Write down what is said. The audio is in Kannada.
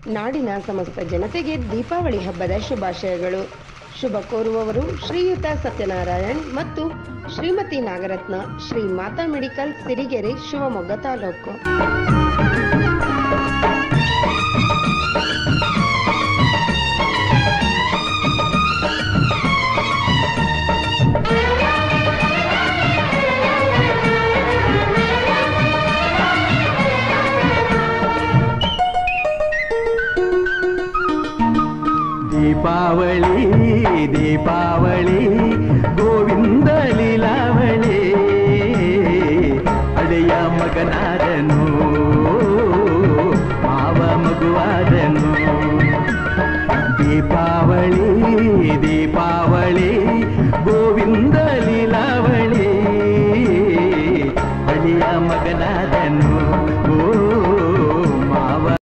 ನಾಡಿನ ಸಮಸ್ತ ಜನತೆಗೆ ದೀಪಾವಳಿ ಹಬ್ಬದ ಶುಭಾಶಯಗಳು. ಶುಭ ಕೋರುವವರು ಶ್ರೀಯುತ ಸತ್ಯನಾರಾಯಣ್ ಮತ್ತು ಶ್ರೀಮತಿ ನಾಗರತ್ನ, ಶ್ರೀ ಮಾತಾ ಮೆಡಿಕಲ್, ಸಿರಿಗೆರೆ, ಶಿವಮೊಗ್ಗ ತಾಲೂಕು. ದೀಪಾವಳಿ ದೀಪಾವಳಿ ಗೋವಿಂದ ಲೀಲಾವಳಿ, ಅಡೆಯ ಮಗನಾದನು ಮಾವ ಮಗುವಾದ